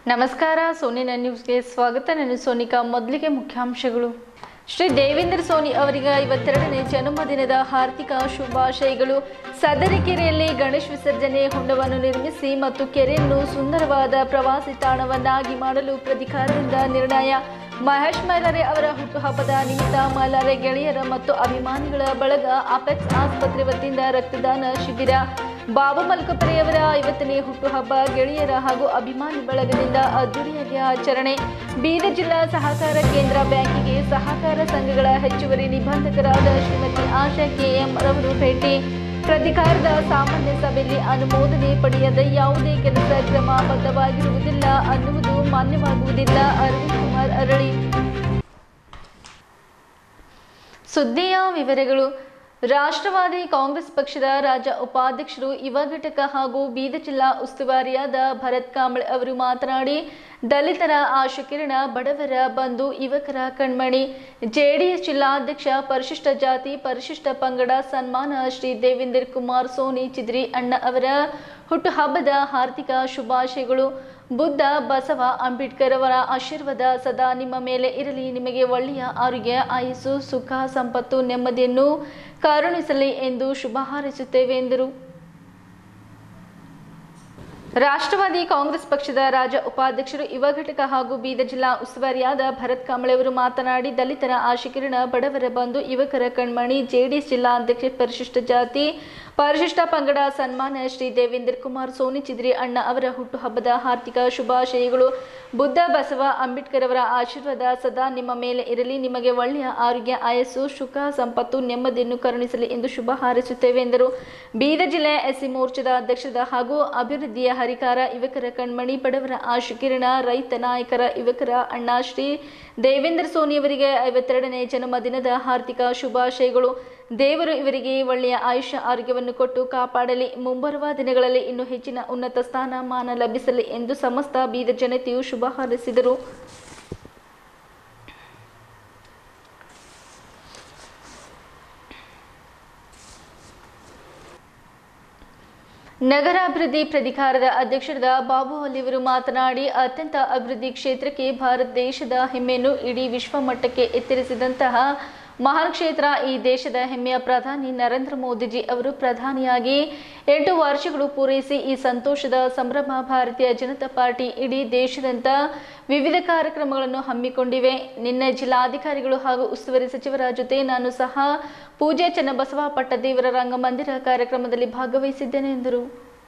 ನಮಸ್ಕಾರ ಸೋನಿನ ನ್ಯೂಸ್ಗೆ ಸ್ವಾಗತ. ನಾನು ಸೋನಿಕಾ. ಮೊದಲಿಗೆ ಮುಖ್ಯಾಂಶಗಳು. ಶ್ರೀ ದೇವೇಂದ್ರ ಸೋನಿ ಅವರಿಗೆ 52ನೇ ಜನ್ಮದಿನದ ಹಾರ್ದಿಕ ಶುಭಾಶಯಗಳು. ಸದರಕೆರೆಯಲ್ಲಿ ಗಣೇಶ ವಿಸರ್ಜನೆ ಹೊಂಡವನ್ನು ನಿರ್ಮಿಸಿ ಮತ್ತು ಕೆರೆಯನ್ನು ಸುಂದರವಾದ ಪ್ರವಾಸಿ ತಾಣವನ್ನಾಗಿ ಮಾಡಲು ಪ್ರಾಧಿಕಾರದಿಂದ ನಿರ್ಣಯ. ಮಹೇಶ್ ಮೈಲಾರೆ ಅವರ ಹುಟ್ಟುಹಬ್ಬದ ನಿಮಿತ್ತ ಮೈಲಾರೆ ಗೆಳೆಯರ ಮತ್ತು ಅಭಿಮಾನಿಗಳ ಬಳಗ ಅಪೆಕ್ಸ್ ಆಸ್ಪತ್ರೆ ವತಿಯಿಂದ ರಕ್ತದಾನ ಶಿಬಿರ. ಬಾಬು ಮಲ್ಕಪುರೆಯವರ 50ನೇ ಹುಟ್ಟುಹಬ್ಬ ಗೆಳೆಯರ ಹಾಗೂ ಅಭಿಮಾನಿ ಬಳಗದಿಂದ ಅದ್ದೂರಿಯಾಗಿ ಆಚರಣೆ. ಬೀದರ್ ಜಿಲ್ಲಾ ಸಹಕಾರ ಕೇಂದ್ರ ಬ್ಯಾಂಕಿಗೆ ಸಹಕಾರ ಸಂಘಗಳ ಹೆಚ್ಚುವರಿ ನಿಬಂಧಕರಾದ ಶ್ರೀಮತಿ ಆಶಾ ಕೆಎಂ ರವರು ಭೇಟಿ. ಪ್ರಾಧಿಕಾರದ ಸಾಮಾನ್ಯ ಸಭೆಯಲ್ಲಿ ಅನುಮೋದನೆ ಪಡೆಯದ ಯಾವುದೇ ಕೆಲಸ ಕ್ರಮಬದ್ಧವಾಗಿರುವುದಿಲ್ಲ ಅನ್ನುವುದು ಮಾನ್ಯವಾಗುವುದಿಲ್ಲ. ಅರವಿಂದ್ ಕುಮಾರ್ ಅರಳಿ. ಸುದ್ದಿಯ ವಿವರಗಳು. ರಾಷ್ಟ್ರವಾದಿ ಕಾಂಗ್ರೆಸ್ ಪಕ್ಷದ ರಾಜ್ಯ ಉಪಾಧ್ಯಕ್ಷರು ಯುವ ಘಟಕ ಹಾಗೂ ಬೀದರ್ ಜಿಲ್ಲಾ ಉಸ್ತುವಾರಿಯಾದ ಭರತ್ ಕಾಂಬಳೆ ಅವರು ಮಾತನಾಡಿ, ದಲಿತರ ಆಶುಕಿರಣ, ಬಡವರ ಬಂಧು, ಯುವಕರ ಕಣ್ಮಣಿ, ಜೆಡಿಎಸ್ ಜಿಲ್ಲಾಧ್ಯಕ್ಷ, ಪರಿಶಿಷ್ಟ ಜಾತಿ ಪರಿಶಿಷ್ಟ ಪಂಗಡ ಸನ್ಮಾನ ಶ್ರೀ ದೇವೇಂದ್ರ ಕುಮಾರ್ ಸೋನಿ ಚಿದ್ರಿ ಅಣ್ಣ ಅವರ ಹುಟ್ಟುಹಬ್ಬದ ಹಾರ್ದಿಕ ಶುಭಾಶಯಗಳು. ಬುದ್ಧ, ಬಸವ, ಅಂಬೇಡ್ಕರ್ ಅವರ ಆಶೀರ್ವಾದ ಸದಾ ನಿಮ್ಮ ಮೇಲೆ ಇರಲಿ. ನಿಮಗೆ ಒಳ್ಳೆಯ ಆರೋಗ್ಯ, ಆಯುಸ್ಸು, ಸುಖ, ಸಂಪತ್ತು, ನೆಮ್ಮದಿಯನ್ನು ಕರುಣಿಸಲಿ ಎಂದು ಶುಭ ಹಾರೈಸುತ್ತೇವೆ ಎಂದರು. ರಾಷ್ಟ್ರವಾದಿ ಕಾಂಗ್ರೆಸ್ ಪಕ್ಷದ ರಾಜ್ಯ ಉಪಾಧ್ಯಕ್ಷರು ಯುವ ಘಟಕ ಹಾಗೂ ಬೀದರ್ ಜಿಲ್ಲಾ ಉಸ್ತುವಾರಿಯಾದ ಭರತ್ ಕಾಂಬಳೆ ಅವರು ಮಾತನಾಡಿ, ದಲಿತರ ಆಶೀರ್ವಾದ, ಬಡವರ ಬಂಧು, ಯುವಕರ ಕಣ್ಮಣಿ, ಜೆಡಿಎಸ್ ಜಿಲ್ಲಾಧ್ಯಕ್ಷ, ಪರಿಶಿಷ್ಟ ಜಾತಿ ಪರಿಶಿಷ್ಟ ಪಂಗಡ ಸನ್ಮಾನ ಶ್ರೀ ದೇವೇಂದ್ರ ಕುಮಾರ್ ಸೋನಿ ಚಿದ್ರಿ ಅಣ್ಣ ಅವರ ಹುಟ್ಟುಹಬ್ಬದ ಹಾರ್ದಿಕ ಶುಭಾಶಯಗಳು. ಬುದ್ಧ, ಬಸವ, ಅಂಬೇಡ್ಕರ್ ಅವರ ಆಶೀರ್ವಾದ ಸದಾ ನಿಮ್ಮ ಮೇಲೆ ಇರಲಿ. ನಿಮಗೆ ಒಳ್ಳೆಯ ಆರೋಗ್ಯ, ಆಯಸ್ಸು, ಸುಖ, ಸಂಪತ್ತು, ನೆಮ್ಮದಿಯನ್ನು ಕರುಣಿಸಲಿ ಎಂದು ಶುಭ ಹಾರೈಸುತ್ತೇವೆ ಎಂದರು. ಬೀದರ್ ಜಿಲ್ಲೆ ಎಸ್ಸಿ ಮೋರ್ಚಾದ ಅಧ್ಯಕ್ಷದ ಹಾಗೂ ಅಭಿವೃದ್ಧಿಯ ಹರಿಕಾರ, ಯುವಕರ ಕಣ್ಮಣಿ, ಬಡವರ ಆಶುಕಿರಣ, ರೈತ ನಾಯಕರ ಯುವಕರ ಅಣ್ಣ ಶ್ರೀ ದೇವೇಂದ್ರ ಸೋನಿ ಅವರಿಗೆ 52ನೇ ಜನ್ಮದಿನದ ಹಾರ್ದಿಕ ಶುಭಾಶಯಗಳು. ದೇವರು ಇವರಿಗೆ ಒಳ್ಳೆಯ ಆಯುಷ್ಯ ಆರೋಗ್ಯವನ್ನು ಕೊಟ್ಟು ಕಾಪಾಡಲಿ. ಮುಂಬರುವ ದಿನಗಳಲ್ಲಿ ಇನ್ನೂ ಹೆಚ್ಚಿನ ಉನ್ನತ ಸ್ಥಾನಮಾನ ಲಭಿಸಲಿ ಎಂದು ಸಮಸ್ತ ಬೀದರ್ ಜನತೆಯು ಶುಭ ಹಾರೈಸಿದರು. ನಗರಾಭಿವೃದ್ಧಿ ಪ್ರಾಧಿಕಾರದ ಅಧ್ಯಕ್ಷರಾದ ಬಾಬು ಅಲ್ಲಿಯವರು ಮಾತನಾಡಿ, ಅತ್ಯಂತ ಅಭಿವೃದ್ಧಿ ಕ್ಷೇತ್ರಕ್ಕೆ ಭಾರತ ದೇಶದ ಹೆಮ್ಮೆಯನ್ನು ಇಡೀ ವಿಶ್ವ ಮಟ್ಟಕ್ಕೆ ಎತ್ತರಿಸಿದಂತಹ ಮಹಾನ್ ಕ್ಷೇತ್ರ ಈ ದೇಶದ ಹೆಮ್ಮೆಯ ಪ್ರಧಾನಿ ನರೇಂದ್ರ ಮೋದಿಜಿ ಅವರು ಪ್ರಧಾನಿಯಾಗಿ 8 ವರ್ಷಗಳು ಪೂರೈಸಿ ಈ ಸಂತೋಷದ ಸಂಭ್ರಮ ಭಾರತೀಯ ಜನತಾ ಪಾರ್ಟಿ ಇಡೀ ದೇಶದಂತ ವಿವಿಧ ಕಾರ್ಯಕ್ರಮಗಳನ್ನು ಹಮ್ಮಿಕೊಂಡಿವೆ. ನಿನ್ನೆ ಜಿಲ್ಲಾಧಿಕಾರಿಗಳು ಹಾಗೂ ಉಸ್ತುವಾರಿ ಸಚಿವರ ಜೊತೆ ನಾನು ಸಹ ಪೂಜೆ ಚನ್ನಬಸವ ಪಟ್ಟದೇವರ ರಂಗಮಂದಿರ ಕಾರ್ಯಕ್ರಮದಲ್ಲಿ ಭಾಗವಹಿಸಿದ್ದೇನೆ ಎಂದರು.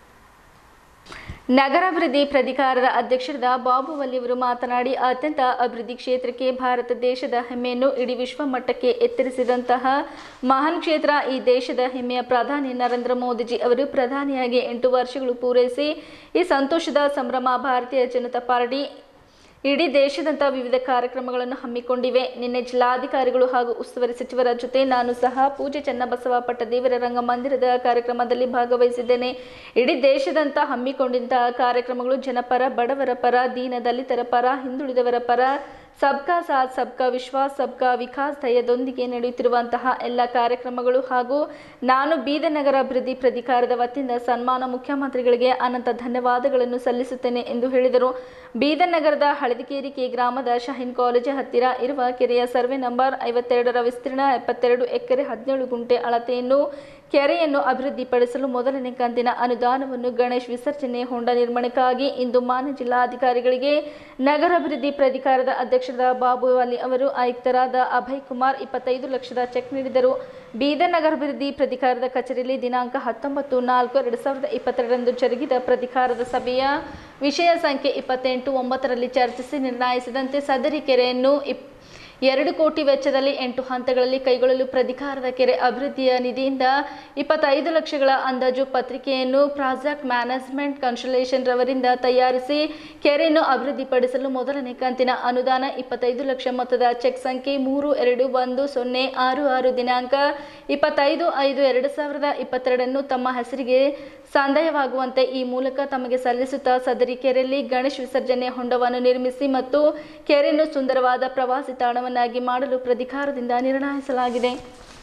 ನಗರಾಭಿವೃದ್ಧಿ ಪ್ರಾಧಿಕಾರದ ಅಧ್ಯಕ್ಷರಾದ ಬಾಬು ಅಲ್ಲಿಯವರು ಮಾತನಾಡಿ, ಅತ್ಯಂತ ಅಭಿವೃದ್ಧಿ ಕ್ಷೇತ್ರಕ್ಕೆ ಭಾರತ ದೇಶದ ಹೆಮ್ಮೆಯನ್ನು ಇಡೀ ವಿಶ್ವ ಮಟ್ಟಕ್ಕೆ ಎತ್ತರಿಸಿದಂತಹ ಮಹಾನ್ ಕ್ಷೇತ್ರ ಈ ದೇಶದ ಹೆಮ್ಮೆಯ ಪ್ರಧಾನಿ ನರೇಂದ್ರ ಮೋದಿಜಿ ಅವರು ಪ್ರಧಾನಿಯಾಗಿ 8 ವರ್ಷಗಳು ಪೂರೈಸಿ ಈ ಸಂತೋಷದ ಸಂಭ್ರಮ ಭಾರತೀಯ ಜನತಾ ಪಾರ್ಟಿ ಇಡೀ ದೇಶದಂತ ವಿವಿಧ ಕಾರ್ಯಕ್ರಮಗಳನ್ನು ಹಮ್ಮಿಕೊಂಡಿವೆ. ನಿನ್ನೆ ಜಿಲ್ಲಾಧಿಕಾರಿಗಳು ಹಾಗೂ ಉಸ್ತುವಾರಿ ಸಚಿವರ ಜೊತೆ ನಾನು ಸಹ ಪೂಜೆ ಚನ್ನಬಸವ ಪಟ್ಟದೇವರ ರಂಗಮಂದಿರದ ಕಾರ್ಯಕ್ರಮದಲ್ಲಿ ಭಾಗವಹಿಸಿದ್ದೇನೆ. ಇಡೀ ದೇಶದಂತ ಹಮ್ಮಿಕೊಂಡಿದ್ದಂತಹ ಕಾರ್ಯಕ್ರಮಗಳು ಜನಪರ, ಬಡವರ ಪರ, ದೀನ ದಲಿತರ ಪರ, ಹಿಂದುಳಿದವರ ಪರ, ಸಬ್ಕಾ ಸಾಥ್ ಸಬ್ಕಾ ವಿಶ್ವಾಸ್ ಸಬ್ಕಾ ವಿಕಾಸ್ ಧ್ಯೇಯದೊಂದಿಗೆ ನಡೆಯುತ್ತಿರುವಂತಹ ಎಲ್ಲ ಕಾರ್ಯಕ್ರಮಗಳು ಹಾಗೂ ನಾನು ಬೀದರ್ ನಗರ ಅಭಿವೃದ್ಧಿ ಪ್ರಾಧಿಕಾರದ ವತಿಯಿಂದ ಸನ್ಮಾನ ಮುಖ್ಯಮಂತ್ರಿಗಳಿಗೆ ಅನಂತ ಧನ್ಯವಾದಗಳನ್ನು ಸಲ್ಲಿಸುತ್ತೇನೆ ಎಂದು ಹೇಳಿದರು. ಬೀದರ್ ನಗರದ ಹಳದಿಕೇರಿ ಕೆ ಗ್ರಾಮದ ಶಾಹೀನ್ ಕಾಲೇಜು ಹತ್ತಿರ ಇರುವ ಕೆರೆಯ ಸರ್ವೆ ನಂಬರ್ 52ರ ವಿಸ್ತೀರ್ಣ 72 ಎಕರೆ 17 ಗುಂಟೆ ಅಳತೆಯನ್ನು ಕೆರೆಯನ್ನು ಅಭಿವೃದ್ಧಿಪಡಿಸಲು ಮೊದಲನೇ ಕಂತಿನ ಅನುದಾನವನ್ನು ಗಣೇಶ ವಿಸರ್ಜನೆ ಹೊಂಡ ನಿರ್ಮಾಣಕ್ಕಾಗಿ ಇಂದು ಮಾನ್ಯ ಜಿಲ್ಲಾಧಿಕಾರಿಗಳಿಗೆ ನಗರಾಭಿವೃದ್ಧಿ ಪ್ರಾಧಿಕಾರದ ಅಧ್ಯಕ್ಷರಾದ ಬಾಬು ಅಲಿ ಅವರು ಆಯುಕ್ತರಾದ ಅಭಯ್ ಕುಮಾರ್ 25 ಲಕ್ಷದ ಚೆಕ್ ನೀಡಿದರು. ಬೀದರ್ ನಗರಾಭಿವೃದ್ಧಿ ಪ್ರಾಧಿಕಾರದ ಕಚೇರಿಯಲ್ಲಿ ದಿನಾಂಕ 19/4/2022ರಂದು ಜರುಗಿದ ಪ್ರಾಧಿಕಾರದ ಸಭೆಯ ವಿಷಯ ಸಂಖ್ಯೆ 28/9ರಲ್ಲಿ ಚರ್ಚಿಸಿ ನಿರ್ಣಯಿಸಿದಂತೆ ಸದರಿ ಕೆರೆಯನ್ನು 2 ಕೋಟಿ ವೆಚ್ಚದಲ್ಲಿ 8 ಹಂತಗಳಲ್ಲಿ ಕೈಗೊಳ್ಳಲು ಪ್ರಾಧಿಕಾರದ ಕೆರೆ ಅಭಿವೃದ್ಧಿಯ ನಿಧಿಯಿಂದ 25 ಲಕ್ಷಗಳ ಅಂದಾಜು ಪತ್ರಿಕೆಯನ್ನು ಪ್ರಾಜೆಕ್ಟ್ ಮ್ಯಾನೇಜ್ಮೆಂಟ್ ಕನ್ಸಲ್ಟೇಷನ್ ರವರಿಂದ ತಯಾರಿಸಿ ಕೆರೆಯನ್ನು ಅಭಿವೃದ್ಧಿಪಡಿಸಲು ಮೊದಲನೇ ಕಂತಿನ ಅನುದಾನ 25 ಲಕ್ಷ ಮೊತ್ತದ ಚೆಕ್ ಸಂಖ್ಯೆ 321066 ದಿನಾಂಕ 25/5/2022 ತಮ್ಮ ಹೆಸರಿಗೆ ಸಂದಾಯವಾಗುವಂತೆ ಈ ಮೂಲಕ ತಮಗೆ ಸಲ್ಲಿಸುತ್ತಾ ಸದರಿ ಕೆರೆಯಲ್ಲಿ ಗಣೇಶ ವಿಸರ್ಜನೆ ಹೊಂಡವನ್ನು ನಿರ್ಮಿಸಿ ಮತ್ತು ಕೆರೆಯನ್ನು ಸುಂದರವಾದ ಪ್ರವಾಸಿ ತಾಣವನ್ನಾಗಿ ಮಾಡಲು ಪ್ರಾಧಿಕಾರದಿಂದ ನಿರ್ಣಯಿಸಲಾಗಿದೆ.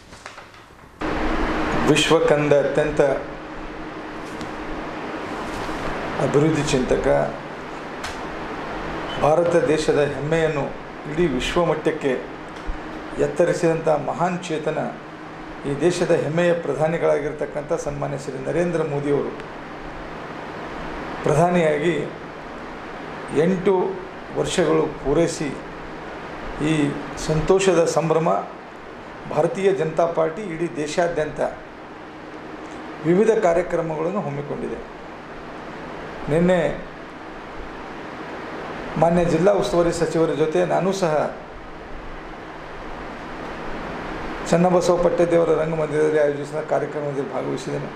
ವಿಶ್ವಕಂದ ಅತ್ಯಂತ ಅಭಿವೃದ್ಧಿ ಚಿಂತಕ ಭಾರತ ದೇಶದ ಹೆಮ್ಮೆಯನ್ನು ಇಡೀ ವಿಶ್ವಮಟ್ಟಕ್ಕೆ ಎತ್ತರಿಸಿದಂಥ ಮಹಾನ್ ಚೇತನ ಈ ದೇಶದ ಹೆಮ್ಮೆಯ ಪ್ರಧಾನಿಗಳಾಗಿರ್ತಕ್ಕಂಥ ಸನ್ಮಾನ್ಯ ಶ್ರೀ ನರೇಂದ್ರ ಮೋದಿಯವರು ಪ್ರಧಾನಿಯಾಗಿ 8 ವರ್ಷಗಳು ಪೂರೈಸಿ ಈ ಸಂತೋಷದ ಸಂಭ್ರಮ ಭಾರತೀಯ ಜನತಾ ಪಾರ್ಟಿ ಇಡೀ ದೇಶಾದ್ಯಂತ ವಿವಿಧ ಕಾರ್ಯಕ್ರಮಗಳನ್ನು ಹಮ್ಮಿಕೊಂಡಿದೆ. ನಿನ್ನೆ ಮಾನ್ಯ ಜಿಲ್ಲಾ ಉಸ್ತುವಾರಿ ಸಚಿವರ ಜೊತೆ ನಾನು ಸಹ ಚನ್ನಬಸವ ಪಟ್ಟದೇವರ ರಂಗಮಂದಿರದಲ್ಲಿ ಆಯೋಜಿಸಿದ ಕಾರ್ಯಕ್ರಮದಲ್ಲಿ ಭಾಗವಹಿಸಿದ್ದೇನೆ.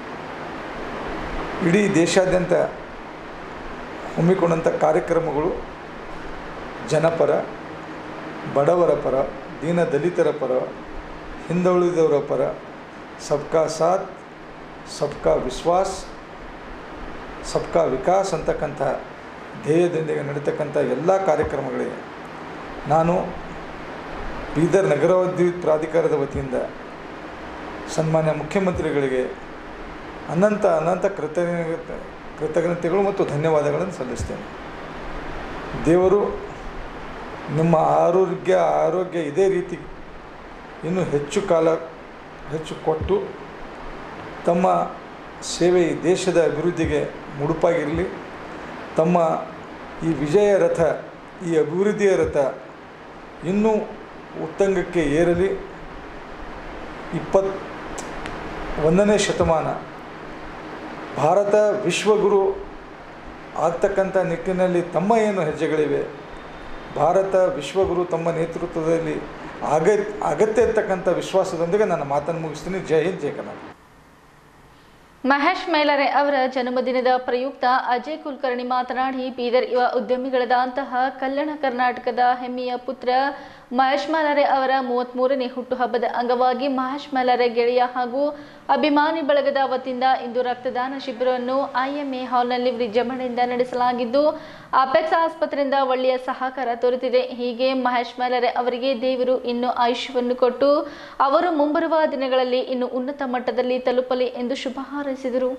ಇಡೀ ದೇಶಾದ್ಯಂತ ಹಮ್ಮಿಕೊಂಡಂಥ ಕಾರ್ಯಕ್ರಮಗಳು ಜನಪರ, ಬಡವರ ಪರ, ದೀನ ದಲಿತರ ಪರ, ಹಿಂದುಳಿದವರ ಪರ, ಸಬ್ಕಾ ಸಾಥ್, ಸಬ್ಕಾ ವಿಶ್ವಾಸ್, ಸಬ್ಕಾ ವಿಕಾಸ್ ಅಂತಕ್ಕಂಥ ಧ್ಯೇಯದೊಂದಿಗೆ ನಡೀತಕ್ಕಂಥ ಎಲ್ಲ ಕಾರ್ಯಕ್ರಮಗಳಿಗೆ ನಾನು ಬೀದರ್ ನಗರಾಭಿವೃದ್ಧಿ ಪ್ರಾಧಿಕಾರದ ವತಿಯಿಂದ ಸನ್ಮಾನ್ಯ ಮುಖ್ಯಮಂತ್ರಿಗಳಿಗೆ ಅನಂತ ಕೃತಜ್ಞತೆಗಳು ಮತ್ತು ಧನ್ಯವಾದಗಳನ್ನು ಸಲ್ಲಿಸ್ತೇನೆ. ದೇವರು ನಿಮ್ಮ ಆರೋಗ್ಯ ಇದೇ ರೀತಿ ಇನ್ನೂ ಹೆಚ್ಚು ಕೊಟ್ಟು ತಮ್ಮ ಸೇವೆ ಈ ದೇಶದ ಅಭಿವೃದ್ಧಿಗೆ ಮುಡುಪಾಗಿರಲಿ. ತಮ್ಮ ಈ ವಿಜಯ ರಥ, ಈ ಅಭಿವೃದ್ಧಿಯ ರಥ ಇನ್ನೂ ಉತ್ತುಂಗಕ್ಕೆ ಏರಲಿ. 21ನೇ ಶತಮಾನ ಭಾರತ ವಿಶ್ವಗುರು ಆಗ್ತಕ್ಕಂಥ ನಿಟ್ಟಿನಲ್ಲಿ ತಮ್ಮ ಏನು ಹೆಜ್ಜೆಗಳಿವೆ, ಭಾರತ ವಿಶ್ವಗುರು ತಮ್ಮ ನೇತೃತ್ವದಲ್ಲಿ ಅಗತ್ಯ ಇರ್ತಕ್ಕಂಥ ವಿಶ್ವಾಸದೊಂದಿಗೆ ನನ್ನ ಮಾತನ್ನು ಮುಗಿಸ್ತೀನಿ. ಜೈ ಹಿಂದ್, ಜೈ ಕರ್ನಾಟಕ. ಮಹೇಶ್ ಮೈಲಾರೆ ಅವರ ಜನ್ಮದಿನದ ಪ್ರಯುಕ್ತ ಅಜಯ್ ಕುಲಕರ್ಣಿ ಮಾತನಾಡಿ, ಬೀದರ್ ಯುವ ಉದ್ಯಮಿಗಳಾದಂತಹ ಕಲ್ಯಾಣ ಕರ್ನಾಟಕದ ಹೆಮ್ಮೆಯ ಪುತ್ರ ಮಹೇಶ್ ಮೈಲಾರೆ ಅವರ 33ನೇ ಹುಟ್ಟುಹಬ್ಬದ ಅಂಗವಾಗಿ ಮಹೇಶ್ ಮೈಲಾರೆ ಗೆಳೆಯ ಹಾಗೂ ಅಭಿಮಾನಿ ಬಳಗದ ವತಿಯಿಂದ ಇಂದು ರಕ್ತದಾನ ಶಿಬಿರವನ್ನು IMA ಹಾಲ್ನಲ್ಲಿ ವಿಜೃಂಭಣೆಯಿಂದ ನಡೆಸಲಾಗಿದ್ದು, ಅಪೆಕ್ಸ್ ಆಸ್ಪತ್ರೆಯಿಂದ ಒಳ್ಳೆಯ ಸಹಕಾರ ದೊರೆತಿದೆ. ಹೀಗೆ ಮಹೇಶ್ ಮೈಲಾರೆ ಅವರಿಗೆ ದೇವರು ಇನ್ನೂ ಆಯುಷ್ಯವನ್ನು ಕೊಟ್ಟು ಅವರು ಮುಂಬರುವ ದಿನಗಳಲ್ಲಿ ಇನ್ನು ಉನ್ನತ ಮಟ್ಟದಲ್ಲಿ ತಲುಪಲಿ ಎಂದು ಶುಭ ಹಾರೈಸಿದರು.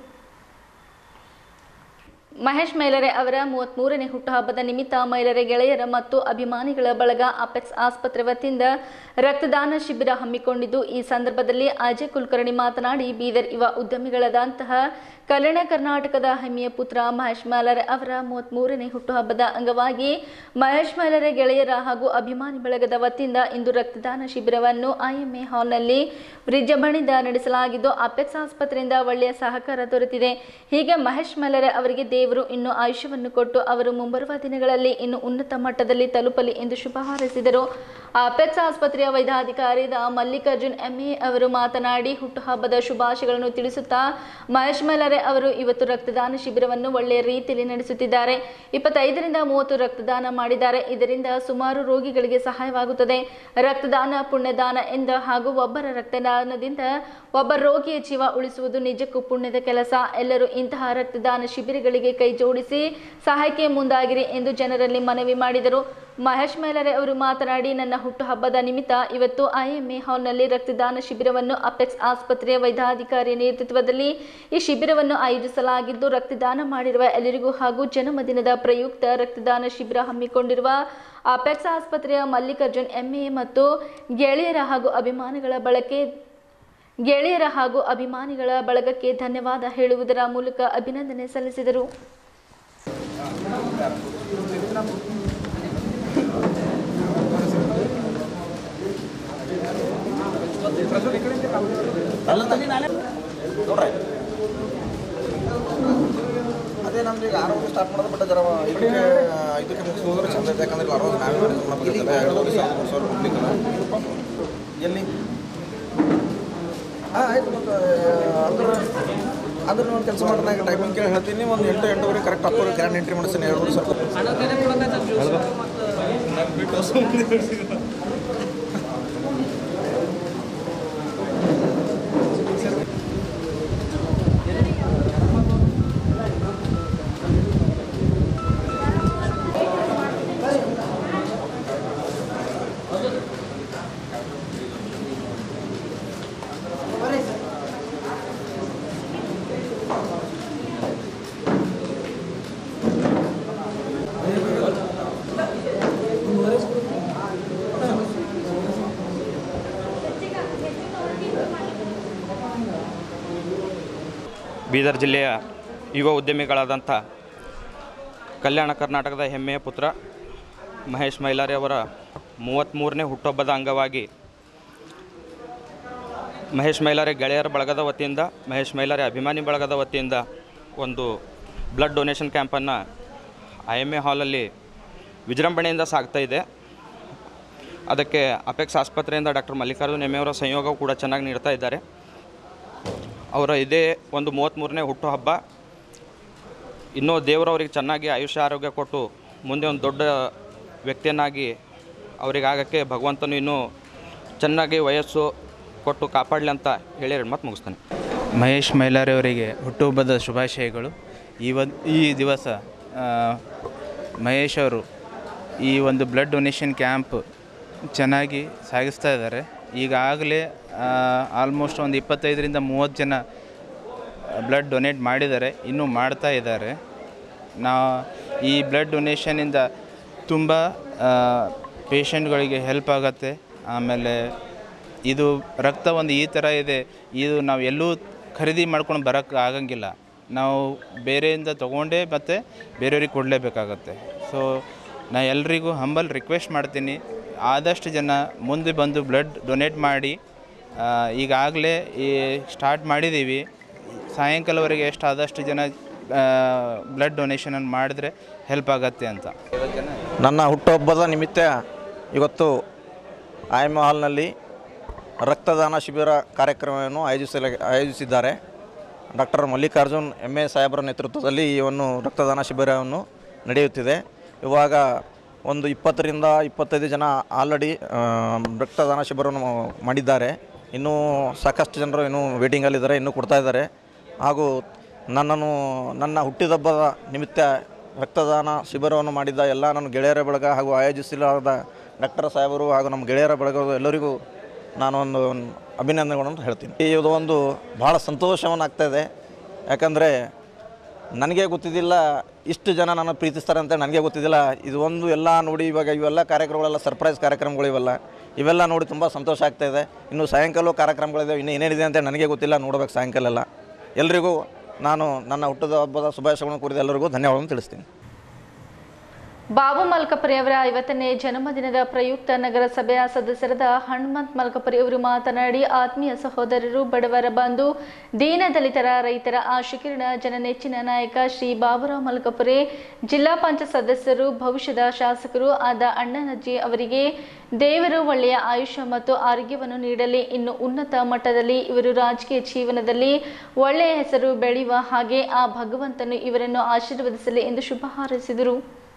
ಮಹೇಶ್ ಮೈಲಾರೆ ಅವರ 33ನೇ ಹುಟ್ಟುಹಬ್ಬದ ನಿಮಿತ್ತ ಮೈಲಾರೆ ಗೆಳೆಯರ ಮತ್ತು ಅಭಿಮಾನಿಗಳ ಬಳಗ ಅಪೆಕ್ಸ್ ಆಸ್ಪತ್ರೆ ವತಿಯಿಂದ ರಕ್ತದಾನ ಶಿಬಿರ ಹಮ್ಮಿಕೊಂಡಿದ್ದು, ಈ ಸಂದರ್ಭದಲ್ಲಿ ಅಜಯ್ ಕುಲಕರ್ಣಿ ಮಾತನಾಡಿ, ಬೀದರ್ ಯುವ ಉದ್ಯಮಿಗಳಾದಂತಹ ಕಲ್ಯಾಣ ಕರ್ನಾಟಕದ ಹೆಮ್ಮೆಯ ಪುತ್ರ ಮಹೇಶ್ ಮೈಲಾರೆ ಅವರ 33ನೇ ಹುಟ್ಟುಹಬ್ಬದ ಅಂಗವಾಗಿ ಮಹೇಶ್ ಮೈಲಾರೆ ಗೆಳೆಯರ ಹಾಗೂ ಅಭಿಮಾನಿ ಬಳಗದ ವತಿಯಿಂದ ಇಂದು ರಕ್ತದಾನ ಶಿಬಿರವನ್ನು IMA ಹಾಲ್ನಲ್ಲಿ ವಿಜೃಂಭಣೆಯಿಂದ ನಡೆಸಲಾಗಿದ್ದು, ಅಪೆಕ್ಸ್ ಆಸ್ಪತ್ರೆಯಿಂದ ಒಳ್ಳೆಯ ಸಹಕಾರ ದೊರೆತಿದೆ. ಹೀಗೆ ಮಹೇಶ್ ಮೈಲಾರೆ ಅವರಿಗೆ ದೇವರು ಇನ್ನೂ ಆಯುಷ್ಯವನ್ನು ಕೊಟ್ಟು ಅವರು ಮುಂಬರುವ ದಿನಗಳಲ್ಲಿ ಇನ್ನು ಉನ್ನತ ಮಟ್ಟದಲ್ಲಿ ತಲುಪಲಿ ಎಂದು ಶುಭ ಹಾರೈಸಿದರು. ಅಪೆಕ್ಸ್ ಆಸ್ಪತ್ರೆಯ ವೈದ್ಯಾಧಿಕಾರಿ ಮಲ್ಲಿಕಾರ್ಜುನ್ MA ಅವರು ಮಾತನಾಡಿ, ಹುಟ್ಟುಹಬ್ಬದ ಶುಭಾಶಯಗಳನ್ನು ತಿಳಿಸುತ್ತಾ ಮಹೇಶ್ ಮೈಲಾರೆ ಅವರು ಇವತ್ತು ರಕ್ತದಾನ ಶಿಬಿರವನ್ನು ಒಳ್ಳೆಯ ರೀತಿಯಲ್ಲಿ ನಡೆಸುತ್ತಿದ್ದಾರೆ. 25ರಿಂದ 30 ರಕ್ತದಾನ ಮಾಡಿದ್ದಾರೆ. ಇದರಿಂದ ಸುಮಾರು ರೋಗಿಗಳಿಗೆ ಸಹಾಯವಾಗುತ್ತದೆ. ರಕ್ತದಾನ ಪುಣ್ಯದಾನ ಎಂದ ಹಾಗೂ ಒಬ್ಬರ ರಕ್ತದಾನದಿಂದ ಒಬ್ಬ ರೋಗಿಯ ಜೀವ ಉಳಿಸುವುದು ನಿಜಕ್ಕೂ ಪುಣ್ಯದ ಕೆಲಸ. ಎಲ್ಲರೂ ಇಂತಹ ರಕ್ತದಾನ ಶಿಬಿರಗಳಿಗೆ ಕೈ ಜೋಡಿಸಿ ಸಹಾಯಕ್ಕೆ ಮುಂದಾಗಿರಿ ಎಂದು ಜನರಲ್ಲಿ ಮನವಿ ಮಾಡಿದರು. ಮಹೇಶ್ ಮೈಲಾರೆ ಅವರು ಮಾತನಾಡಿ, ನನ್ನ ಹುಟ್ಟುಹಬ್ಬದ ನಿಮಿತ್ತ ಇವತ್ತು IMA ಹಾಲ್ನಲ್ಲಿ ರಕ್ತದಾನ ಶಿಬಿರವನ್ನು ಅಪೆಕ್ಸ್ ಆಸ್ಪತ್ರೆಯ ವೈದ್ಯಾಧಿಕಾರಿ ನೇತೃತ್ವದಲ್ಲಿ ಈ ಶಿಬಿರವನ್ನು ಆಯೋಜಿಸಲಾಗಿದ್ದು, ರಕ್ತದಾನ ಮಾಡಿರುವ ಎಲ್ಲರಿಗೂ ಹಾಗೂ ಜನ್ಮದಿನದ ಪ್ರಯುಕ್ತ ರಕ್ತದಾನ ಶಿಬಿರ ಹಮ್ಮಿಕೊಂಡಿರುವ ಅಪೆಕ್ಸ್ ಆಸ್ಪತ್ರೆಯ ಮಲ್ಲಿಕಾರ್ಜುನ್ MA ಮತ್ತು ಗೆಳೆಯರ ಹಾಗೂ ಅಭಿಮಾನಿಗಳ ಬಳಗಕ್ಕೆ ಧನ್ಯವಾದ ಹೇಳುವುದರ ಮೂಲಕ ಅಭಿನಂದನೆ ಸಲ್ಲಿಸಿದರು. ಅದೇ ನಮ್ದು ಈಗ 6 ಸ್ಟಾರ್ಟ್ ಮಾಡೋದು, ಬಟ್ ಜರ ಇದಕ್ಕೆ ಮುಗಿಸಿ ಹೋದ್ರೆ ಚಂದ ಇದೆ. ಯಾಕಂದ್ರೆ 6 ನಾವೇ ಮಾಡ್ಬೇಕಂತದೆ 2 ಸಾವಿರ ಕೊಡ್ಲಿಕ್ಕಲ್ಲ ಎಲ್ಲಿ ಆಯ್ತು. ಮತ್ತು ಅಂದ್ರೆ ಒಂದು ಕೆಲಸ ಮಾಡೋಣ, ಈಗ ಟೈಮಿಂಗ್ ಕೇಳಿ ಹೇಳ್ತೀನಿ. ಒಂದು 8-8:30 ಕರೆಕ್ಟ್ ಹಾಕೋರು ಗ್ರ್ಯಾಂಡ್ ಎಂಟ್ರಿ ಮಾಡಿಸ್ತೀನಿ. 2 ಸಾವಿರ ಬೀದರ್ ಜಿಲ್ಲೆಯ ಯುವ ಉದ್ಯಮಿಗಳಾದಂಥ ಕಲ್ಯಾಣ ಕರ್ನಾಟಕದ ಹೆಮ್ಮೆಯ ಪುತ್ರ ಮಹೇಶ್ ಮೈಲಾರಿ ಅವರ 33ನೇ ಹುಟ್ಟುಹಬ್ಬದ ಅಂಗವಾಗಿ ಮಹೇಶ್ ಮೈಲಾರಿ ಗೆಳೆಯರ ಬಳಗದ ವತಿಯಿಂದ, ಮಹೇಶ್ ಮೈಲಾರಿ ಅಭಿಮಾನಿ ಬಳಗದ ವತಿಯಿಂದ ಒಂದು ಬ್ಲಡ್ ಡೊನೇಷನ್ ಕ್ಯಾಂಪನ್ನು IMA ಹಾಲಲ್ಲಿ ವಿಜೃಂಭಣೆಯಿಂದ ಸಾಗ್ತಾಯಿದೆ. ಅದಕ್ಕೆ ಅಪೆಕ್ಸ್ ಆಸ್ಪತ್ರೆಯಿಂದ ಡಾಕ್ಟರ್ ಮಲ್ಲಿಕಾರ್ಜುನ್ ಎಮ್ಮೆ ಅವರ ಸಂಯೋಗ ಕೂಡ ಚೆನ್ನಾಗಿ ನೀಡ್ತಾ ಇದ್ದಾರೆ. ಅವರ ಇದೇ ಒಂದು 33ನೇ ಹುಟ್ಟುಹಬ್ಬ. ಇನ್ನೂ ದೇವರವರಿಗೆ ಚೆನ್ನಾಗಿ ಆಯುಷ್ಯ ಆರೋಗ್ಯ ಕೊಟ್ಟು ಮುಂದೆ ಒಂದು ದೊಡ್ಡ ವ್ಯಕ್ತಿಯನ್ನಾಗಿ ಅವರಿಗಾಗಕ್ಕೆ ಭಗವಂತನು ಇನ್ನೂ ಚೆನ್ನಾಗಿ ವಯಸ್ಸು ಕೊಟ್ಟು ಕಾಪಾಡಲಿ ಅಂತ ಹೇಳಿ ಮತ್ತು ಮುಗಿಸ್ತಾನೆ. ಮಹೇಶ್ ಮೈಲಾರಿ ಅವರಿಗೆ ಹುಟ್ಟುಹಬ್ಬದ ಶುಭಾಶಯಗಳು. ಈ ದಿವಸ ಮಹೇಶ್ ಅವರು ಈ ಒಂದು ಬ್ಲಡ್ ಡೊನೇಷನ್ ಕ್ಯಾಂಪ್ ಚೆನ್ನಾಗಿ ಸಾಗಿಸ್ತಾ ಇದ್ದಾರೆ. ಈಗಾಗಲೇ ಆಲ್ಮೋಸ್ಟ್ ಒಂದು 25ರಿಂದ 30 ಜನ ಬ್ಲಡ್ ಡೊನೇಟ್ ಮಾಡಿದ್ದಾರೆ, ಇನ್ನೂ ಮಾಡ್ತಾ ಇದ್ದಾರೆ. ಈ ಬ್ಲಡ್ ಡೊನೇಷನಿಂದ ತುಂಬ ಪೇಷಂಟ್ಗಳಿಗೆ ಹೆಲ್ಪ್ ಆಗುತ್ತೆ. ಆಮೇಲೆ ಇದು ರಕ್ತ ಒಂದು ಈ ಥರ ಇದೆ, ಇದು ನಾವು ಎಲ್ಲೂ ಖರೀದಿ ಮಾಡ್ಕೊಂಡು ಬರೋಕ್ಕೆ ಆಗಂಗಿಲ್ಲ. ನಾವು ಬೇರೆಯಿಂದ ತೊಗೊಂಡೇ ಮತ್ತು ಬೇರೆಯವ್ರಿಗೆ ಕೊಡಲೇಬೇಕಾಗತ್ತೆ. ಸೊ ನಾನು ಎಲ್ರಿಗೂ ಹಂಬಲ್ ರಿಕ್ವೆಸ್ಟ್ ಮಾಡ್ತೀನಿ, ಆದಷ್ಟು ಜನ ಮುಂದೆ ಬಂದು ಬ್ಲಡ್ ಡೊನೇಟ್ ಮಾಡಿ. ಈಗಾಗಲೇ ಸ್ಟಾರ್ಟ್ ಮಾಡಿದ್ದೀವಿ. ಸಾಯಂಕಾಲವರೆಗೆ ಆದಷ್ಟು ಜನ ಬ್ಲಡ್ ಡೊನೇಷನನ್ನು ಮಾಡಿದ್ರೆ ಹೆಲ್ಪ್ ಆಗತ್ತೆ ಅಂತ. ನನ್ನ ಹುಟ್ಟುಹಬ್ಬದ ನಿಮಿತ್ತ ಇವತ್ತು IMA ಹಾಲ್ನಲ್ಲಿ ರಕ್ತದಾನ ಶಿಬಿರ ಕಾರ್ಯಕ್ರಮವನ್ನು ಆಯೋಜಿಸಿದ್ದಾರೆ. ಡಾಕ್ಟರ್ ಮಲ್ಲಿಕಾರ್ಜುನ್ ಎಮ್ಮೆ ಸಾಹೇಬರ ನೇತೃತ್ವದಲ್ಲಿ ಈ ಒಂದು ರಕ್ತದಾನ ಶಿಬಿರವನ್ನು ನಡೆಯುತ್ತಿದೆ. ಇವಾಗ ಒಂದು 20ರಿಂದ 25 ಜನ ಆಲ್ರೆಡಿ ರಕ್ತದಾನ ಶಿಬಿರವನ್ನು ಮಾಡಿದ್ದಾರೆ. ಇನ್ನೂ ಸಾಕಷ್ಟು ಜನರು ಇನ್ನೂ ವೇಟಿಂಗಲ್ಲಿದ್ದಾರೆ, ಇನ್ನೂ ಕೊಡ್ತಾ ಇದ್ದಾರೆ. ಹಾಗೂ ನನ್ನ ಹುಟ್ಟಿದಬ್ಬದ ನಿಮಿತ್ತ ರಕ್ತದಾನ ಶಿಬಿರವನ್ನು ಮಾಡಿದ್ದ ಎಲ್ಲ ನನ್ನ ಗೆಳೆಯರ ಬಳಗ ಹಾಗೂ ಆಯೋಜಿಸಲಾದ ಡಾಕ್ಟರ್ ಸಾಹೇಬರು ಹಾಗೂ ನಮ್ಮ ಗೆಳೆಯರ ಬಳಗದ ಎಲ್ಲರಿಗೂ ನಾನು ಒಂದು ಅಭಿನಂದನೆಗಳನ್ನು ಹೇಳ್ತೀನಿ. ಇದು ಒಂದು ಭಾಳ ಸಂತೋಷವನ್ನು ಆಗ್ತಾಯಿದೆ. ಯಾಕಂದರೆ ನನಗೆ ಗೊತ್ತಿದ್ದಿಲ್ಲ ಇಷ್ಟು ಜನ ನನ್ನ ಪ್ರೀತಿಸ್ತಾರೆ ಅಂತ ನನಗೆ ಗೊತ್ತಿದ್ದಿಲ್ಲ. ಇದು ಒಂದು ಎಲ್ಲ ನೋಡಿ ಇವಾಗ ಇವೆಲ್ಲ ಕಾರ್ಯಕ್ರಮಗಳೆಲ್ಲ ಸರ್ಪ್ರೈಸ್ ಕಾರ್ಯಕ್ರಮಗಳು ಇವೆಲ್ಲ ನೋಡಿ ತುಂಬ ಸಂತೋಷ ಆಗ್ತಾಯಿದೆ. ಇನ್ನು ಸಾಯಂಕಾಲ ಕಾರ್ಯಕ್ರಮಗಳಿದೆ, ಇನ್ನು ಏನೇನಿದೆ ಅಂತ ನನಗೆ ಗೊತ್ತಿಲ್ಲ, ನೋಡ್ಬೇಕು ಸಾಯಂಕಾಲ ಎಲ್ಲ. ಎಲ್ರಿಗೂ ನಾನು ನನ್ನ ಹುಟ್ಟದ ಹಬ್ಬದ ಶುಭಾಶಯಗಳನ್ನು ಕೋರಿದ ಎಲ್ಲರಿಗೂ ಧನ್ಯವಾದಗಳನ್ನು ತಿಳಿಸ್ತೀನಿ. ಬಾಬು ಮಲ್ಕಪುರಿ ಅವರ 50ನೇ ಜನ್ಮದಿನದ ಪ್ರಯುಕ್ತ ನಗರಸಭೆಯ ಸದಸ್ಯರಾದ ಹನುಮಂತ್ ಮಲ್ಕಪುರಿ ಅವರು ಮಾತನಾಡಿ, ಆತ್ಮೀಯ ಸಹೋದರರು, ಬಡವರ ಬಂಧು, ದೀನದಲಿತರ ರೈತರ ಆಶೀರ್ಣ ಜನನೆಚ್ಚಿನ ನಾಯಕ ಶ್ರೀ ಬಾಬುರಾವ್ ಮಲ್ಕಪುರಿ, ಜಿಲ್ಲಾ ಪಂಚಾಯತ್ ಸದಸ್ಯರು, ಭವಿಷ್ಯದ ಶಾಸಕರು ಆದ ಅಣ್ಣನಜ್ಜಿ ಅವರಿಗೆ ದೇವರು ಒಳ್ಳೆಯ ಆಯುಷ್ಯ ಮತ್ತು ಆರೋಗ್ಯವನ್ನು ನೀಡಲಿ. ಇನ್ನು ಉನ್ನತ ಮಟ್ಟದಲ್ಲಿ ಇವರು ರಾಜಕೀಯ ಜೀವನದಲ್ಲಿ ಒಳ್ಳೆಯ ಹೆಸರು ಬೆಳೆಯುವ ಹಾಗೆ ಆ ಭಗವಂತನು ಇವರನ್ನು ಆಶೀರ್ವದಿಸಲಿ ಎಂದು ಶುಭ ಹಾರೈಸಿದರು.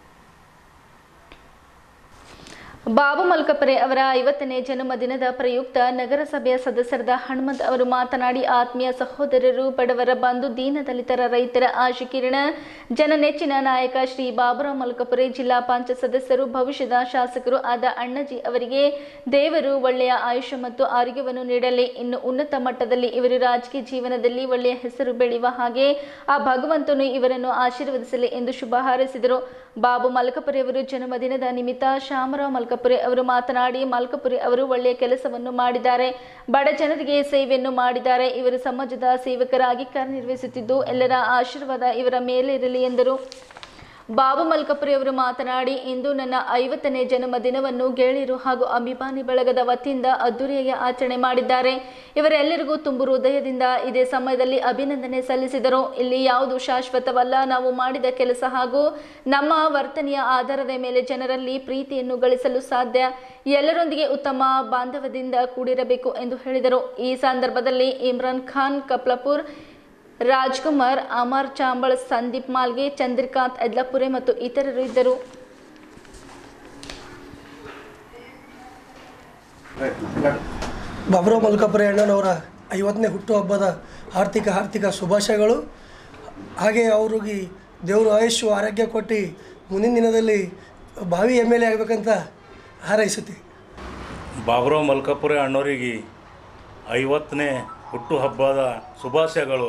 ಬಾಬು ಮಲ್ಕಪುರಿ ಅವರ 50ನೇ ಜನ್ಮದಿನದ ಪ್ರಯುಕ್ತ ನಗರಸಭೆಯ ಸದಸ್ಯರಾದ ಹನುಮಂತ್ ಅವರು ಮಾತನಾಡಿ, ಆತ್ಮೀಯ ಸಹೋದರರು, ಬಡವರ ಬಂಧು, ದೀನದಲಿತರ ರೈತರ ಆಶೀರ್ಣ ಜನನೆಚ್ಚಿನ ನಾಯಕ ಶ್ರೀ ಬಾಬುರಾವ್ ಮಲ್ಕಪುರಿ, ಜಿಲ್ಲಾ ಪಂಚಾಯತ್ ಸದಸ್ಯರು, ಭವಿಷ್ಯದ ಶಾಸಕರು ಆದ ಅಣ್ಣಜಿ ಅವರಿಗೆ ದೇವರು ಒಳ್ಳೆಯ ಆಯುಷ್ಯ ಮತ್ತು ಆರೋಗ್ಯವನ್ನು ನೀಡಲಿ. ಇನ್ನು ಉನ್ನತ ಮಟ್ಟದಲ್ಲಿ ಇವರು ರಾಜಕೀಯ ಜೀವನದಲ್ಲಿ ಒಳ್ಳೆಯ ಹೆಸರು ಬೆಳೆಯುವ ಹಾಗೆ ಆ ಭಗವಂತನು ಇವರನ್ನು ಆಶೀರ್ವದಿಸಲಿ ಎಂದು ಶುಭ ಹಾರೈಸಿದರು. ಬಾಬು ಮಲ್ಕಪುರಿ ಅವರು ಜನ್ಮದಿನದ ನಿಮಿತ್ತ ಶ್ಯಾಮರಾವ್ ಮಲ್ಕಪುರಿ ಅವರು ಮಾತನಾಡಿ, ಮಲ್ಕಪುರಿ ಅವರು ಒಳ್ಳೆಯ ಕೆಲಸವನ್ನು ಮಾಡಿದ್ದಾರೆ, ಬಡ ಜನರಿಗೆ ಸೇವೆಯನ್ನು ಮಾಡಿದ್ದಾರೆ. ಇವರು ಸಮಾಜದ ಸೇವಕರಾಗಿ ಕಾರ್ಯನಿರ್ವಹಿಸುತ್ತಿದ್ದು ಎಲ್ಲರ ಆಶೀರ್ವಾದ ಇವರ ಮೇಲೆ ಇರಲಿ ಎಂದರು. ಬಾಬು ಮಲ್ಕಪುರಿ ಅವರು ಮಾತನಾಡಿ, ಇಂದು ನನ್ನ 50ನೇ ಜನ್ಮದಿನವನ್ನು ಗೆಳೆಯರು ಹಾಗೂ ಅಭಿಮಾನಿ ಬಳಗದ ವತಿಯಿಂದ ಅದ್ದೂರಿಯಾಗಿ ಆಚರಣೆ ಮಾಡಿದ್ದಾರೆ. ಇವರೆಲ್ಲರಿಗೂ ತುಂಬು ಹೃದಯದಿಂದ ಇದೇ ಸಮಯದಲ್ಲಿ ಅಭಿನಂದನೆ ಸಲ್ಲಿಸಿದರು. ಇಲ್ಲಿ ಯಾವುದು ಶಾಶ್ವತವಲ್ಲ, ನಾವು ಮಾಡಿದ ಕೆಲಸ ಹಾಗೂ ನಮ್ಮ ವರ್ತನೆಯ ಆಧಾರದ ಮೇಲೆ ಜನರಲ್ಲಿ ಪ್ರೀತಿಯನ್ನು ಗಳಿಸಲು ಸಾಧ್ಯ. ಎಲ್ಲರೊಂದಿಗೆ ಉತ್ತಮ ಬಾಂಧವ್ಯದಿಂದ ಕೂಡಿರಬೇಕು ಎಂದು ಹೇಳಿದರು. ಈ ಸಂದರ್ಭದಲ್ಲಿ ಇಮ್ರಾನ್ ಖಾನ್ ಕಪ್ಲಪುರ್, ರಾಜ್ಕುಮಾರ್, ಅಮರ್ ಚಾಂಬಳ್, ಸಂದೀಪ್ ಮಾಲ್ಗೆ, ಚಂದ್ರಕಾಂತ್ ಎದ್ಲಪುರೆ ಮತ್ತು ಇತರರು ಇದ್ದರು. ಬಾಬುರಾವ್ ಮಲ್ಕಪುರಿ ಅಣ್ಣನವರ 50ನೇ ಹುಟ್ಟುಹಬ್ಬದ ಹಾರ್ದಿಕ ಶುಭಾಶಯಗಳು. ಹಾಗೆ ಅವ್ರಿಗೆ ದೇವರು ಆಯುಷ್ಯ ಆರೋಗ್ಯ ಕೊಟ್ಟು ಮುಂದಿನ ದಿನದಲ್ಲಿ ಭಾವಿ MLA ಆಗಬೇಕಂತ ಹಾರೈಸುತ್ತೀವಿ. ಬಾಬುರಾವ್ ಮಲ್ಕಪುರಿ ಅಣ್ಣವರಿಗೆ 50ನೇ ಹುಟ್ಟುಹಬ್ಬದ ಶುಭಾಶಯಗಳು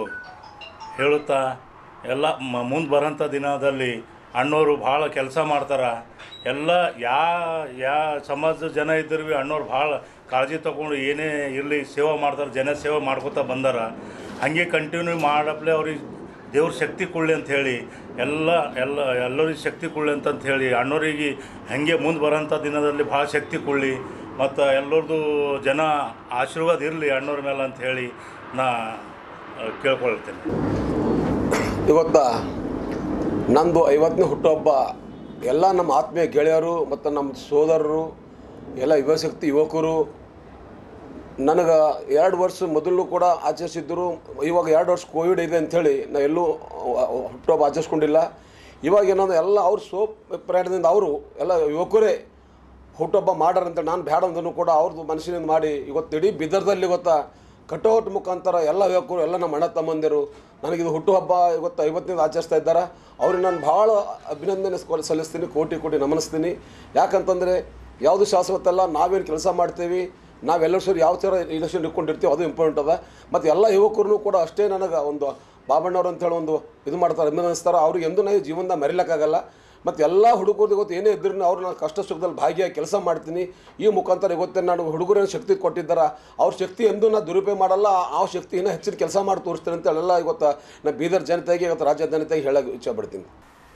ಹೇಳುತ್ತಾ, ಎಲ್ಲ ಮುಂದೆ ಬರೋಂಥ ದಿನದಲ್ಲಿ ಅಣ್ಣವರು ಭಾಳ ಕೆಲಸ ಮಾಡ್ತಾರೆ. ಎಲ್ಲ ಯಾ ಸಮಾಜದ ಜನ ಇದ್ದರು ಭೀ ಅಣ್ಣವ್ರು ಭಾಳ ಕಾಳಜಿ ತೊಗೊಂಡು ಏನೇ ಇರಲಿ ಸೇವೆ ಮಾಡ್ತಾರೆ, ಜನ ಸೇವೆ ಮಾಡ್ಕೊತಾ ಬಂದಾರ. ಹಾಗೆ ಕಂಟಿನ್ಯೂ ಮಾಡಪ್ಲೆ ಅವ್ರಿಗೆ ದೇವ್ರ ಶಕ್ತಿ ಕೊಡಲಿ ಅಂಥೇಳಿ ಎಲ್ಲರಿಗೆ ಶಕ್ತಿ ಕೊಡಲಿ ಅಂತ ಹೇಳಿ ಅಣ್ಣವ್ರಿಗೆ ಹಾಗೆ ಮುಂದೆ ಬರೋಂಥ ದಿನದಲ್ಲಿ ಭಾಳ ಶಕ್ತಿ ಕೊಡಲಿ ಮತ್ತು ಎಲ್ಲರದು ಜನ ಆಶೀರ್ವಾದ ಇರಲಿ ಅಣ್ಣವ್ರ ಮೇಲೆ ಅಂಥೇಳಿ ನಾ ಕೇಳ್ಕೊಳ್ತೇನೆ. ಇವತ್ತು ನಂದು 50ನೇ ಹುಟ್ಟುಹಬ್ಬ ಎಲ್ಲ ನಮ್ಮ ಆತ್ಮೀಯ ಗೆಳೆಯರು ಮತ್ತು ನಮ್ಮ ಸೋದರರು ಎಲ್ಲ ಯುವಕರು ನನಗೆ 2 ವರ್ಷ ಮೊದಲು ಕೂಡ ಆಚರಿಸಿದ್ದರು. ಇವಾಗ 2 ವರ್ಷ ಕೋವಿಡ್ ಇದೆ ಅಂಥೇಳಿ ನಾ ಎಲ್ಲೂ ಹುಟ್ಟುಹಬ್ಬ ಆಚರಿಸ್ಕೊಂಡಿಲ್ಲ. ಇವಾಗ ಏನಂದ್ರೆ ಎಲ್ಲ ಅವ್ರು ಪ್ರಯಾಣದಿಂದ ಅವರು ಎಲ್ಲ ಯುವಕರೇ ಹುಟ್ಟುಹಬ್ಬ ಮಾಡ್ಯಾರಂತ ನಾನು ಬೇಡ ಅಂದೂ ಕೂಡ ಅವ್ರದ್ದು ಮನಸ್ಸಿನಿಂದ ಮಾಡಿ ಇವತ್ತು ಇಡೀ ಬಿದರ್ದಲ್ಲಿ ಕಟೌಟ್ ಮುಖಾಂತರ ಎಲ್ಲ ಯುವಕರು ಎಲ್ಲ ನಮ್ಮ ಅಣ್ಣ ತಮ್ಮಂದಿರು ನನಗಿದು ಹುಟ್ಟುಹಬ್ಬ ಇವತ್ತು 50ನೇದು ಆಚರಿಸ್ತಾ ಇದ್ದಾರೆ. ಅವ್ರಿಗೆ ನಾನು ಭಾಳ ಅಭಿನಂದನೆ ಸಲ್ಲಿಸ್ತೀನಿ, ಕೋಟಿ ನಮನಿಸ್ತೀನಿ. ಯಾಕಂತಂದರೆ ಯಾವುದು ಶಾಶ್ವತ, ನಾವೇನು ಕೆಲಸ ಮಾಡ್ತೀವಿ, ನಾವೆಲ್ಲರೂ ಸೇರಿ ಯಾವ ಥರ ಇಲೆಕ್ಷನ್ ಇಟ್ಕೊಂಡಿರ್ತೀವಿ ಅದು ಇಂಪಾರ್ಟೆಂಟ್ ಅದ. ಮತ್ತು ಎಲ್ಲ ಯುವಕರು ಕೂಡ ಅಷ್ಟೇ ನನಗೆ ಒಂದು ಬಾಬಣ್ಣವ್ರು ಅಂತೇಳಿ ಒಂದು ಇದು ಮಾಡ್ತಾರೆ, ಅಭಿನಂದಿಸ್ತಾರೆ. ಅವ್ರಿಗೆ ಎಂದೂ ನಾವು ಜೀವನದಾಗ ಮರಿಲಿಕ್ಕಾಗಲ್ಲ. ಮತ್ತು ಎಲ್ಲ ಹುಡುಗರು ಇವತ್ತು ಏನೇ ಇದ್ರೂ ಅವ್ರು ನಾನು ಕಷ್ಟ ಸುಖದಲ್ಲಿ ಭಾಗಿಯಾಗಿ ಕೆಲಸ ಮಾಡ್ತೀನಿ. ಈ ಮುಖಾಂತರ ಇವತ್ತೇ ನಾನು ಹುಡುಗರೇನು ಶಕ್ತಿ ಕೊಟ್ಟಿದ್ದಾರೆ, ಅವ್ರ ಶಕ್ತಿ ಎಂದೂ ನಾನು ದುರುಪಯೋಗ ಮಾಡಲ್ಲ. ಆ ಶಕ್ತಿಯನ್ನು ಹೆಚ್ಚಿನ ಕೆಲಸ ಮಾಡಿ ತೋರಿಸ್ತೀನಿ ಅಂತೇಳೆಲ್ಲ ಇವತ್ತು ನಾನು ಬೀದರ್ ಜನತೆಗೆ ಇವತ್ತು ರಾಜ್ಯ ಜನತೆಗೆ ಹೇಳೋಕೆ ಇಚ್ಛೆಪಡ್ತೀನಿ.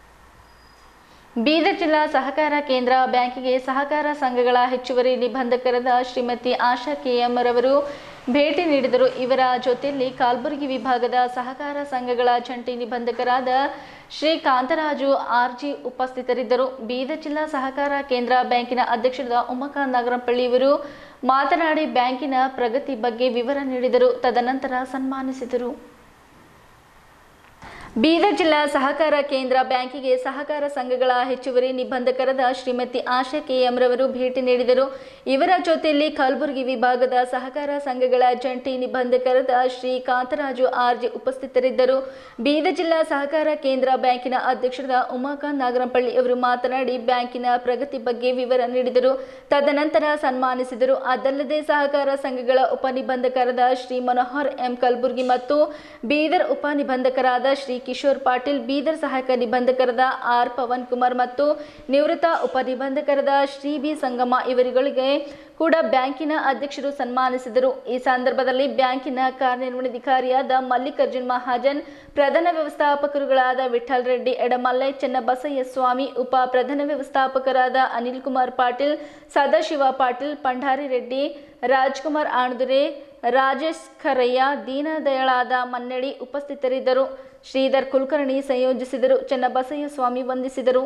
ಬೀದರ್ ಜಿಲ್ಲಾ ಸಹಕಾರ ಕೇಂದ್ರ ಬ್ಯಾಂಕಿಗೆ ಸಹಕಾರ ಸಂಘಗಳ ಹೆಚ್ಚುವರಿ ನಿಬಂಧಕರಾದ ಶ್ರೀಮತಿ ಆಶಾ ಕೆಎಂ ರವರು ಭೇಟಿ ನೀಡಿದರು. ಇವರ ಜೊತೆಯಲ್ಲಿ ಕಲಬುರಗಿ ವಿಭಾಗದ ಸಹಕಾರ ಸಂಘಗಳ ಜಂಟಿ ನಿಬಂಧಕರಾದ ಶ್ರೀ ಕಾಂತರಾಜು ಆರ್ಜಿ ಉಪಸ್ಥಿತರಿದ್ದರು. ಬೀದರ್ ಜಿಲ್ಲಾ ಸಹಕಾರ ಕೇಂದ್ರ ಬ್ಯಾಂಕಿನ ಅಧ್ಯಕ್ಷರಾದ ಉಮಾಕಾಂತ್ ನಾಗರಪಳ್ಳಿ ಇವರು ಮಾತನಾಡಿ ಬ್ಯಾಂಕಿನ ಪ್ರಗತಿ ಬಗ್ಗೆ ವಿವರ ನೀಡಿದರು. ತದನಂತರ ಸನ್ಮಾನಿಸಿದರು. ಬೀದರ್ ಜಿಲ್ಲಾ ಸಹಕಾರ ಕೇಂದ್ರ ಬ್ಯಾಂಕಿಗೆ ಸಹಕಾರ ಸಂಘಗಳ ಹೆಚ್ಚುವರಿ ನಿಬಂಧಕರಾದ ಶ್ರೀಮತಿ ಆಶಾ ಕೆಎಂ ರವರು ಭೇಟಿ ನೀಡಿದರು. ಇವರ ಜೊತೆಯಲ್ಲಿ ಕಲಬುರಗಿ ವಿಭಾಗದ ಸಹಕಾರ ಸಂಘಗಳ ಜಂಟಿ ನಿಬಂಧಕರಾದ ಶ್ರೀ ಕಾಂತರಾಜು ಆರ್ಜಿ ಉಪಸ್ಥಿತರಿದ್ದರು. ಬೀದರ್ ಜಿಲ್ಲಾ ಸಹಕಾರ ಕೇಂದ್ರ ಬ್ಯಾಂಕಿನ ಅಧ್ಯಕ್ಷರಾದ ಉಮಾಕಾಂತ್ ನಾಗರಪಳ್ಳಿ ಅವರು ಮಾತನಾಡಿ ಬ್ಯಾಂಕಿನ ಪ್ರಗತಿ ಬಗ್ಗೆ ವಿವರ ನೀಡಿದರು. ತದನಂತರ ಸನ್ಮಾನಿಸಿದರು. ಅದಲ್ಲದೆ ಸಹಕಾರ ಸಂಘಗಳ ಉಪನಿಬಂಧಕರಾದ ಶ್ರೀ ಮನೋಹರ್ ಎಂ ಕಲಬುರ್ಗಿ ಮತ್ತು ಬೀದರ್ ಉಪನಿಬಂಧಕರಾದ ಶ್ರೀ ಕಿಶೋರ್ ಪಾಟೀಲ್, ಬೀದರ್ ಸಹಾಯಕ ನಿಬಂಧಕರಾದ ಆರ್ ಪವನ್ ಕುಮಾರ್ ಮತ್ತು ನಿವೃತ್ತ ಉಪನಿಬಂಧಕರಾದ ಶ್ರೀ ಬಿ ಸಂಗಮ ಇವರುಗಳಿಗೆ ಕೂಡ ಬ್ಯಾಂಕಿನ ಅಧ್ಯಕ್ಷರು ಸನ್ಮಾನಿಸಿದರು. ಈ ಸಂದರ್ಭದಲ್ಲಿ ಬ್ಯಾಂಕಿನ ಕಾರ್ಯನಿರ್ವಹಣಾಧಿಕಾರಿಯಾದ ಮಲ್ಲಿಕಾರ್ಜುನ್ ಮಹಾಜನ್, ಪ್ರಧಾನ ವ್ಯವಸ್ಥಾಪಕರುಗಳಾದ ವಿಠಲ್ ರೆಡ್ಡಿ ಎಡಮಲ್ಲೈ, ಚೆನ್ನಬಸಯ್ಯ ಸ್ವಾಮಿ, ಉಪ ಪ್ರಧಾನ ವ್ಯವಸ್ಥಾಪಕರಾದ ಅನಿಲ್ ಕುಮಾರ್ ಪಾಟೀಲ್, ಸದಾಶಿವ ಪಾಟೀಲ್, ಪಂಡಾರಿ ರೆಡ್ಡಿ, ರಾಜ್ಕುಮಾರ್ ಆಣದುರೆ, ರಾಜೇಶ್ ಖರಯ್ಯ, ದೀನದಯಾಳಾದ ಮನ್ನಡಿ ಉಪಸ್ಥಿತರಿದ್ದರು. ಶ್ರೀಧರ್ ಕುಲಕರ್ಣಿ ಸಂಯೋಜಿಸಿದರು. ಚೆನ್ನಬಸಯ್ಯ ಸ್ವಾಮಿ ವಂದಿಸಿದರು.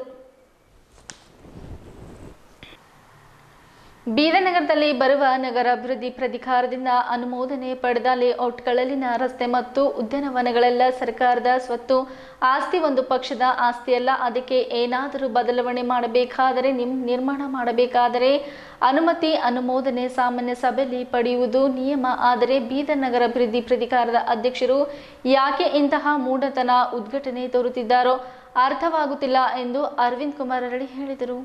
ಬೀದರ್ ನಗರದಲ್ಲಿ ಬರುವ ನಗರ ಅಭಿವೃದ್ಧಿ ಪ್ರಾಧಿಕಾರದಿಂದ ಅನುಮೋದನೆ ಪಡೆದ ಲೇಔಟ್ಗಳಲ್ಲಿನ ರಸ್ತೆ ಮತ್ತು ಉದ್ಯಾನವನಗಳೆಲ್ಲ ಸರ್ಕಾರದ ಸ್ವತ್ತು, ಆಸ್ತಿ ಒಂದು ಪಕ್ಷದ ಆಸ್ತಿಯಲ್ಲ. ಅದಕ್ಕೆ ಏನಾದರೂ ಬದಲಾವಣೆ ಮಾಡಬೇಕಾದರೆ ನಿರ್ಮಾಣ ಮಾಡಬೇಕಾದರೆ ಅನುಮೋದನೆ ಸಾಮಾನ್ಯ ಸಭೆಯಲ್ಲಿ ಪಡೆಯುವುದು ನಿಯಮ. ಆದರೆ ಬೀದರ್ ನಗರ ಅಭಿವೃದ್ಧಿ ಪ್ರಾಧಿಕಾರದ ಅಧ್ಯಕ್ಷರು ಯಾಕೆ ಇಂತಹ ಮೂಢತನ ಉದ್ಘಾಟನೆ ತೋರುತ್ತಿದ್ದಾರೋ ಅರ್ಥವಾಗುತ್ತಿಲ್ಲ ಎಂದು ಅರವಿಂದ್ ಕುಮಾರ್ ಅರಳಿ ಹೇಳಿದರು.